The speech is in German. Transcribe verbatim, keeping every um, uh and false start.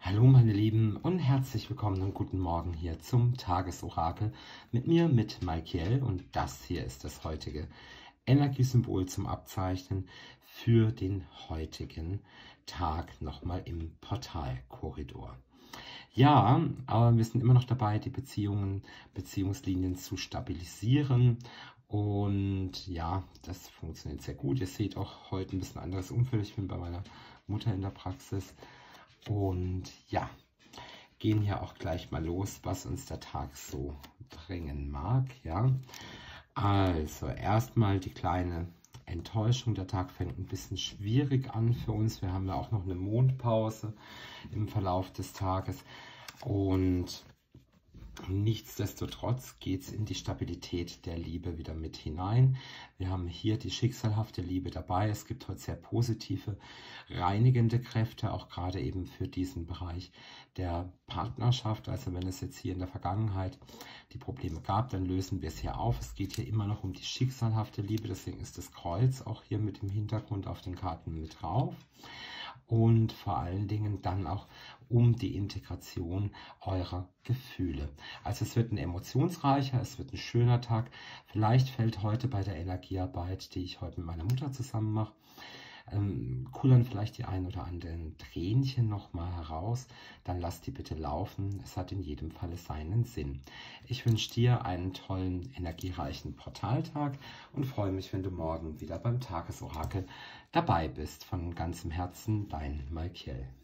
Hallo meine Lieben und herzlich willkommen und guten Morgen hier zum Tagesorakel mit mir, mit Malkiel, und das hier ist das heutige Energiesymbol zum Abzeichnen für den heutigen Tag nochmal im Portalkorridor. Ja, aber wir sind immer noch dabei, die Beziehungen, Beziehungslinien zu stabilisieren. Und ja, das funktioniert sehr gut. Ihr seht auch heute ein bisschen anderes Umfeld. Ich bin bei meiner Mutter in der Praxis. Und ja, gehen hier auch gleich mal los, was uns der Tag so bringen mag. Ja, also erstmal die kleine Enttäuschung. Der Tag fängt ein bisschen schwierig an für uns. Wir haben ja auch noch eine Mondpause im Verlauf des Tages. Und nichtsdestotrotz geht es in die Stabilität der Liebe wieder mit hinein. Wir haben hier die schicksalhafte Liebe dabei. Es gibt heute sehr positive, reinigende Kräfte, auch gerade eben für diesen Bereich der Partnerschaft. Also wenn es jetzt hier in der Vergangenheit die Probleme gab, dann lösen wir es hier auf. Es geht hier immer noch um die schicksalhafte Liebe, deswegen ist das Kreuz auch hier mit im Hintergrund auf den Karten mit drauf. Und vor allen Dingen dann auch um die Integration eurer Gefühle. Also es wird ein emotionsreicher, es wird ein schöner Tag. Vielleicht fällt heute bei der Energiearbeit, die ich heute mit meiner Mutter zusammen mache, ähm, kullern vielleicht die ein oder anderen Tränchen nochmal heraus. Dann lasst die bitte laufen. Es hat in jedem Falle seinen Sinn. Ich wünsche dir einen tollen, energiereichen Portaltag und freue mich, wenn du morgen wieder beim Tagesorakel dabei bist. Von ganzem Herzen, dein Malkiel.